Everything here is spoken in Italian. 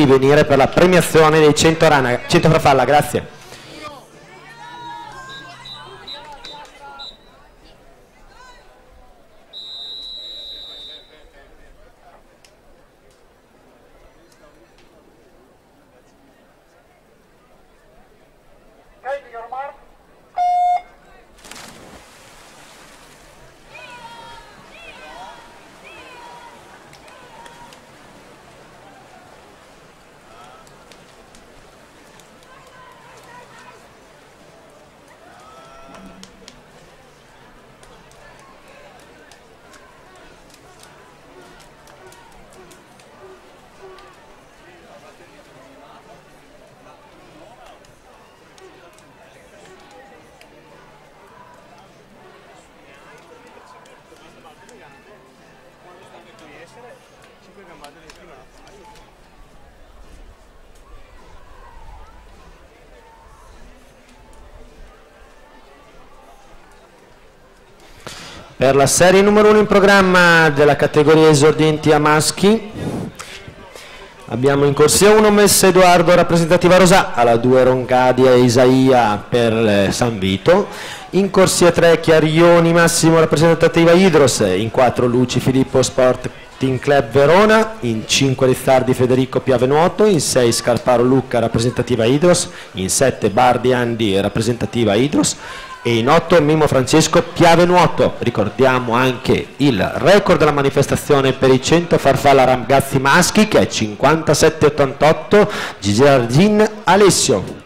di venire per la premiazione dei 100 farfalla. Grazie. Per la serie numero 1 in programma della categoria esordienti a maschi abbiamo in corsia 1 Messa Edoardo rappresentativa Rosà, alla 2 Roncadia e Isaia per San Vito, in corsia 3 Chiarioni Massimo rappresentativa Idros, in 4 Luci Filippo Sport Team Club Verona, in 5 Rizzardi Federico Piave Nuoto, in 6 Scarparo Lucca rappresentativa Idros, in 7 Bardi Andi rappresentativa Idros e in 8 Mimo Francesco Piave Nuoto. Ricordiamo anche il record della manifestazione per i 100 farfalla ragazzi maschi che è 57,88 Gisardin Alessio.